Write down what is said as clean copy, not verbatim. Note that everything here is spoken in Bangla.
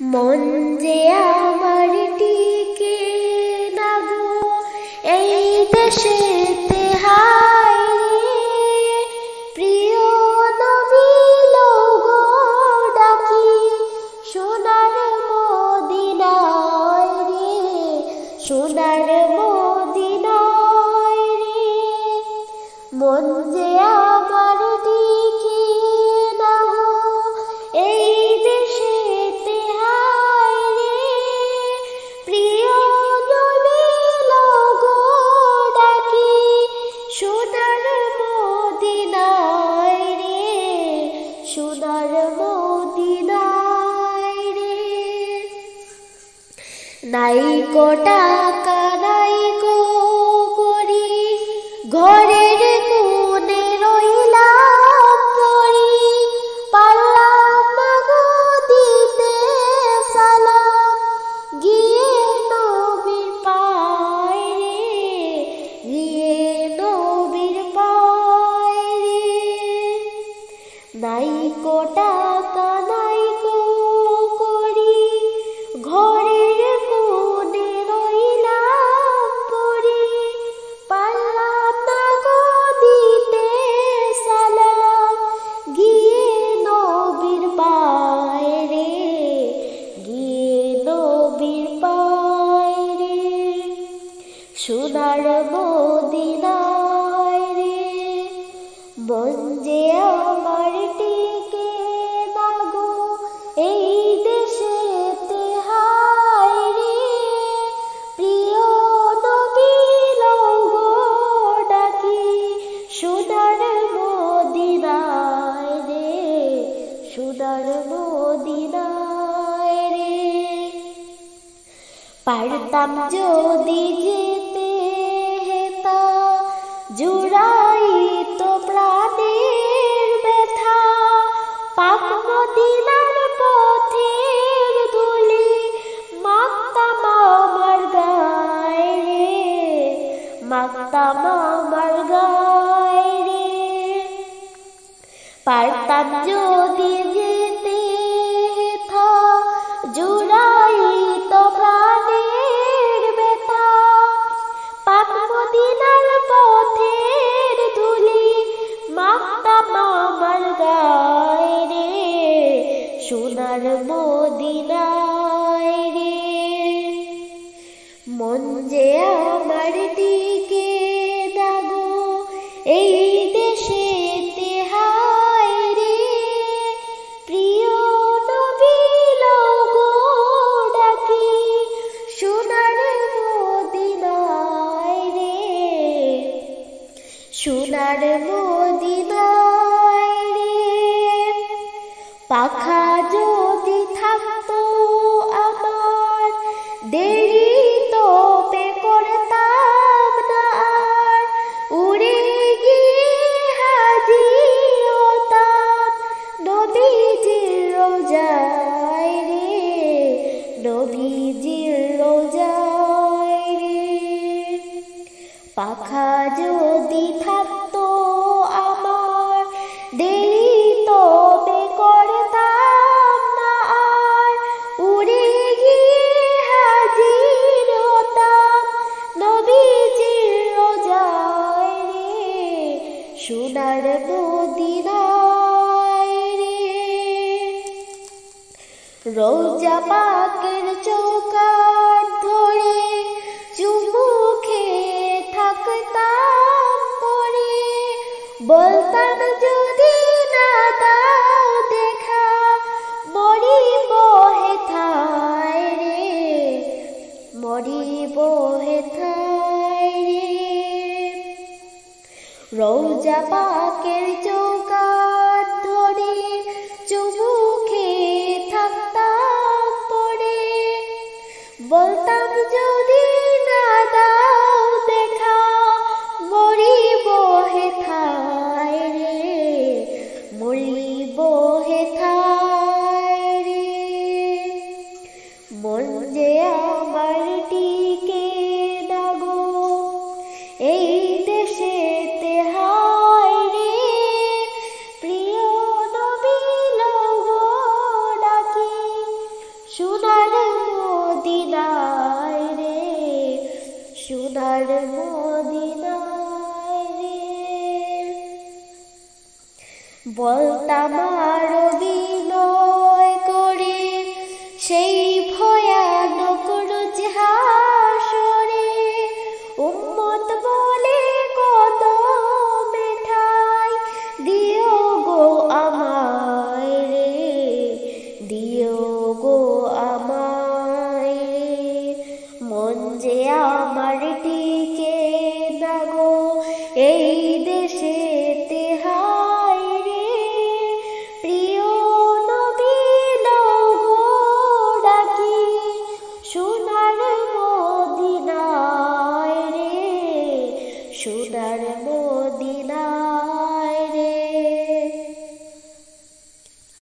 মন যে আমার টিকে না গো এই দেশেতে, হায় রে প্রিয় নবী লোগো ডাকি সোনার মদিনায় রে, সোনার মদিনায় রে। মন যে আমার টিকে না গো এই দেশেতে, হায় রে প্রিয় নবী লোগো ডাকি সোনার মদিনায় রে, সোনার মদিনায় রে। নাই কো টাকা নাই কো করি, ঘরের কোণে রইলাম পড়ি, পারলাম না গো দিতে সালাম, গিয়ে নবীর পায় রে, গিয়ে নবীর পায় রে। নাই কো টাকা নাই কো করি, ঘরের কোণে রইলাম পড়ি, পারলাম না গো দিতে সালাম, গিয়ে নবীর পায় রে, গিয়ে নবীর পায় রে, সোনার মদিনায় রে। মন যে আমার টিকে না গো এই দেশেতে, হায় রে প্রিয় নবী লোগো ডাকি সোনার মদিনায় রে, সোনার মদিনায় রে। পারতাম যদি যেতে হেতা, জুড়াইতো প্রাণের ব্যথা, পাক মদিনার পথের ধুলি মাখতাম আমার গায়ে রে, মাখতাম আমার গায়ে রে। পারতাম যদি যেতে হেথা, জুড়াইতো প্রাণের ব্যথা, পাক মদিনার পথের ধুলি মাখতাম আমার গায়ে রে, সোনার মদিনায় রে। মন যে আমার টিকে না গো এই দেশেতে, হায় রে প্রিয় নবী লোগো ডাকি সোনার মদিনায় রে, সোনার মদিনায় রে। পাখা যদি থাকতো আমার, দেরি তবে করতাম না আর, উড়ে গিয়ে হাজির হতাম নবীজির রোজায় রে, নবীজির রোজায় রে। পাখা যদি থাকতো আমার, দেরি তবে করতাম না আর, উড়ে গিয়ে হাজির হতাম নবীজির রোজায় রে, সোনার মদিনায় রে। রোজা পাকের চৌকাঠ ধরে চুমু খেয়ে থাকতাম পরে, বলতাম যদি না দাও দেখা মরিব হেথায় রে, মরিব হেথায় রে। রোজা পাকের চৌকাঠ ধরে চুমু খেয়ে থাকতাম পরে, বলতাম যদি না দাও দেখা মরিব হেথায় বলতাম